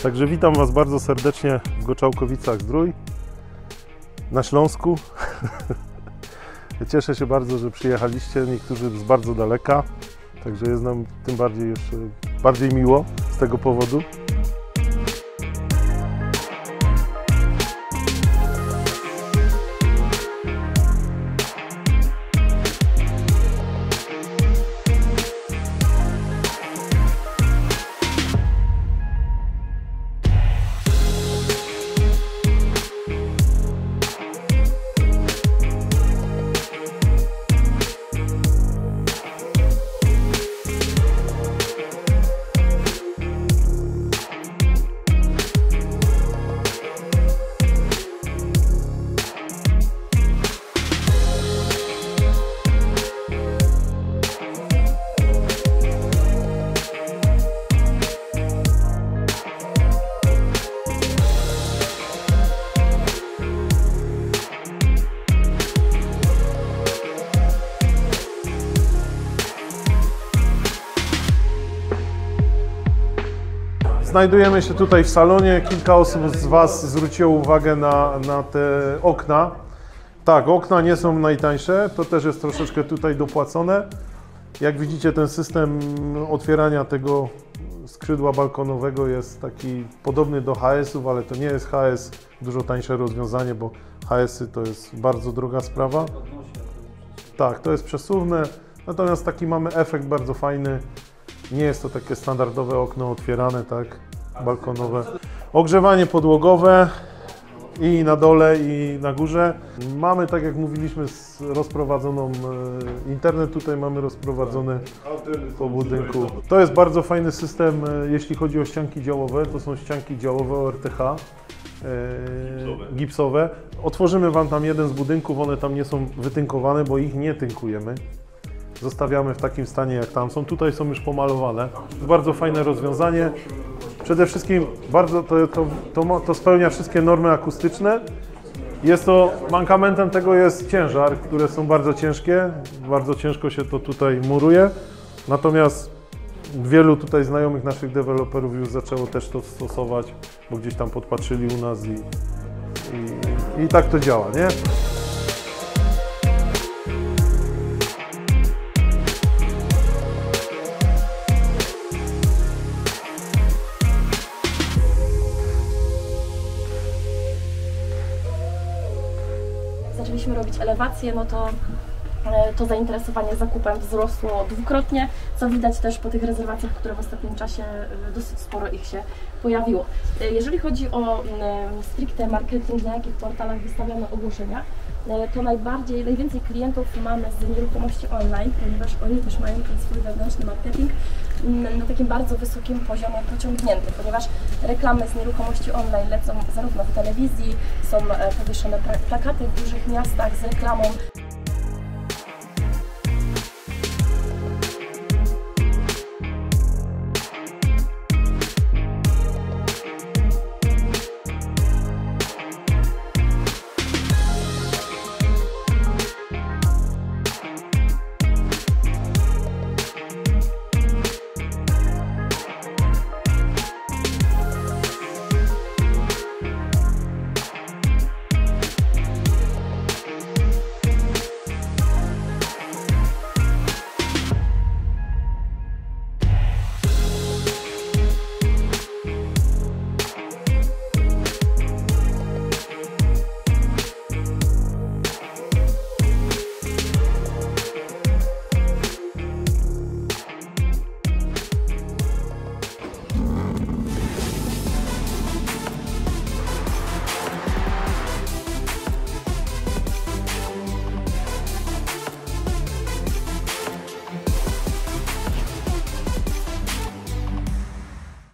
Także witam Was bardzo serdecznie w Goczałkowicach-Zdrój na Śląsku. Cieszę się bardzo, że przyjechaliście, niektórzy z bardzo daleka, także jest nam tym bardziej jeszcze bardziej miło z tego powodu. Znajdujemy się tutaj w salonie. Kilka osób z Was zwróciło uwagę na te okna. Tak, okna nie są najtańsze, to też jest troszeczkę tutaj dopłacone. Jak widzicie, ten system otwierania tego skrzydła balkonowego jest taki podobny do HS-ów, ale to nie jest HS, dużo tańsze rozwiązanie, bo HS-y to jest bardzo droga sprawa. Tak, to jest przesuwne, natomiast taki mamy efekt bardzo fajny. Nie jest to takie standardowe okno otwierane, tak, balkonowe. Ogrzewanie podłogowe i na dole, i na górze. Mamy, tak jak mówiliśmy, rozprowadzoną internet, tutaj mamy rozprowadzony po budynku. To jest bardzo fajny system, jeśli chodzi o ścianki działowe. To są ścianki działowe ORTH, gipsowe. Otworzymy Wam tam jeden z budynków, one tam nie są wytynkowane, bo ich nie tynkujemy. Zostawiamy w takim stanie, jak tam są. Tutaj są już pomalowane. Bardzo fajne rozwiązanie. Przede wszystkim bardzo to spełnia wszystkie normy akustyczne. Jest to, mankamentem tego jest ciężar, które są bardzo ciężkie. Bardzo ciężko się to tutaj muruje. Natomiast wielu tutaj znajomych naszych deweloperów już zaczęło też to stosować, bo gdzieś tam podpatrzyli u nas i tak to działa, nie? Zaczęliśmy robić elewację, no to zainteresowanie zakupem wzrosło dwukrotnie, co widać też po tych rezerwacjach, które w ostatnim czasie dosyć sporo ich się pojawiło. Jeżeli chodzi o stricte marketing, na jakich portalach wystawiamy ogłoszenia, to najwięcej klientów mamy z nieruchomości online, ponieważ oni też mają ten swój wewnętrzny marketing na takim bardzo wysokim poziomie pociągnięty, ponieważ reklamy z nieruchomości online lecą zarówno w telewizji, są powieszone plakaty w dużych miastach z reklamą